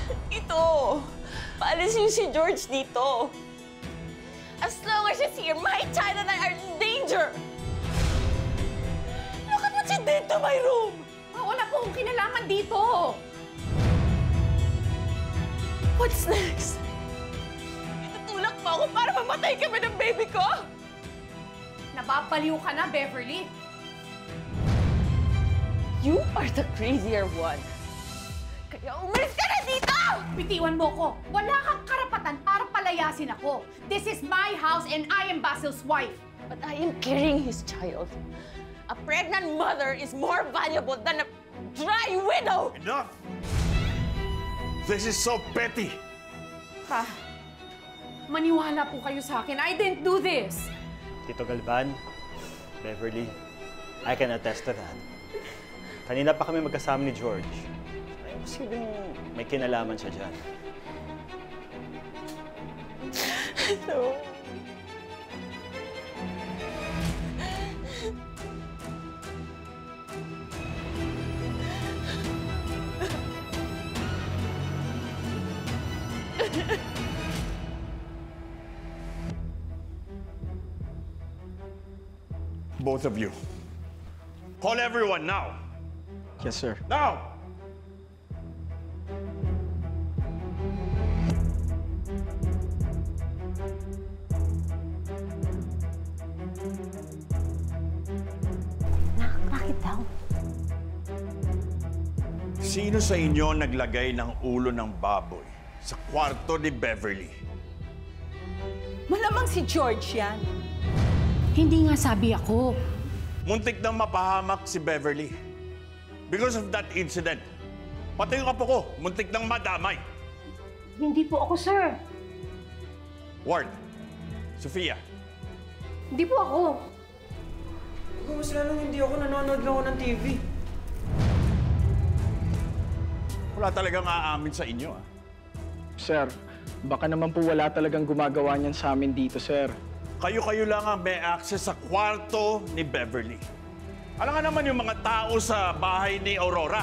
Ito, paalis yung si George dito. As long as she's here, my child and I are in danger. Look at what she did to my room. Wala po akong kinalaman dito. What's next? Itutulak pa ako para mamatay kami ng baby ko? Nababaliw ka na, Beverly. You are the crazier one. Kaya umalis ka na dito! Bitiwan mo ko. Wala kang karapatan para palayasin ako. This is my house and I am Basil's wife. But I am carrying his child. A pregnant mother is more valuable than a dry widow! Enough! This is so petty! Pa, maniwala po kayo sa akin. I didn't do this. Tito Galvan, Beverly, I can attest to that. Kanina pa kami magkasama ni George. Ay, posibleng may kinalaman siya dyan. No. Both of you. Call everyone now! Yes, sir. Now! Bakit daw? Sino sa inyo naglagay ng ulo ng baboy sa kwarto ni Beverly? Malamang si George yan. Hindi nga sabi ako. Muntik nang mapahamak si Beverly. Because of that incident. Pati yung apo ko, muntik nang madamay. Hindi po ako, sir. Ward, Sofia, Hindi po ako. Mas lalong hindi ako nanonood lang ako ng TV. wala talagang aamin sa inyo, ah. Sir, baka naman po wala talagang gumagawa niyan sa amin dito, sir. Kayo-kayo lang ang may access sa kwarto ni Beverly. Alam nga naman yung mga tao sa bahay ni Aurora.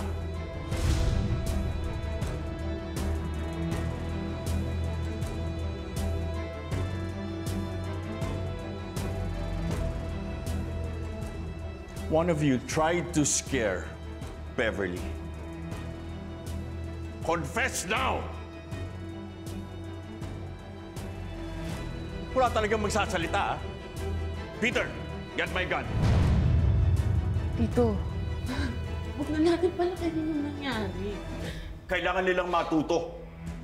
One of you tried to scare Beverly. Confess now! Wala talagang magsasalita, ah. Peter, get my gun. Tito, huwag na natin palakarin yung nangyari. Kailangan nilang matuto.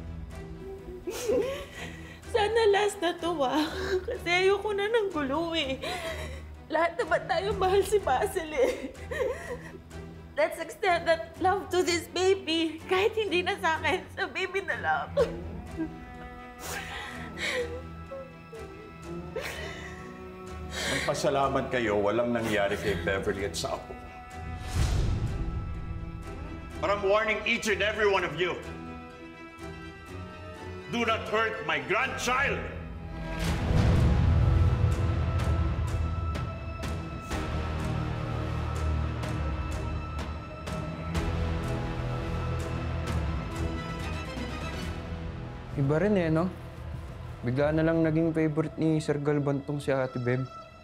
Sana last na to, Kasi ayoko na ng gulo, eh. Lahat naman tayo mahal si Basil, eh. Let's extend that love to this baby. Kahit hindi na sa akin, sa baby na lang. Magpasalamat kayo, walang nangyari kay Beverly at sa apo. But I'm warning each and every one of you. Do not hurt my grandchild! Iba rin eh, no? Bigla na lang naging favorite ni Sir Galvan tong si Ate Beb.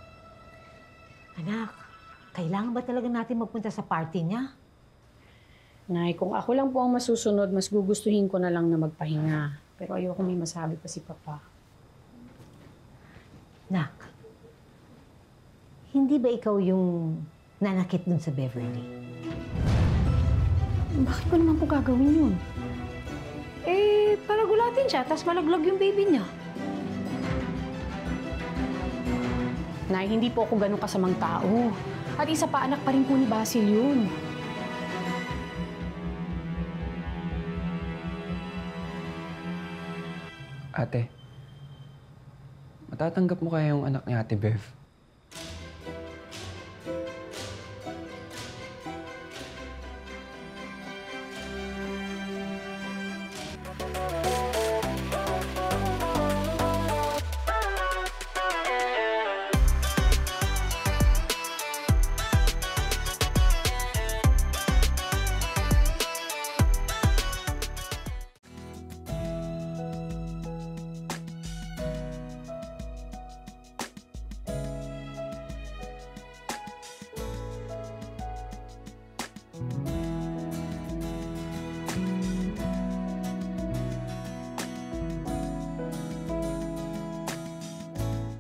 Anak, kailangan ba talaga natin magpunta sa party niya? Nay, kung ako lang po ang masusunod, mas gugustuhin ko na lang na magpahinga. Pero ayoko may masabi pa si Papa. Nak, hindi ba ikaw yung nanakit dun sa Beverly? Bakit ko naman po gagawin yun? Eh, paragulatin siya, tapos malaglag yung baby niya. Nay, hindi po ako ganun kasamang tao. At isa pa, anak pa rin po ni Basil yun. Ate, matatanggap mo kaya yung anak ni Ate Bev?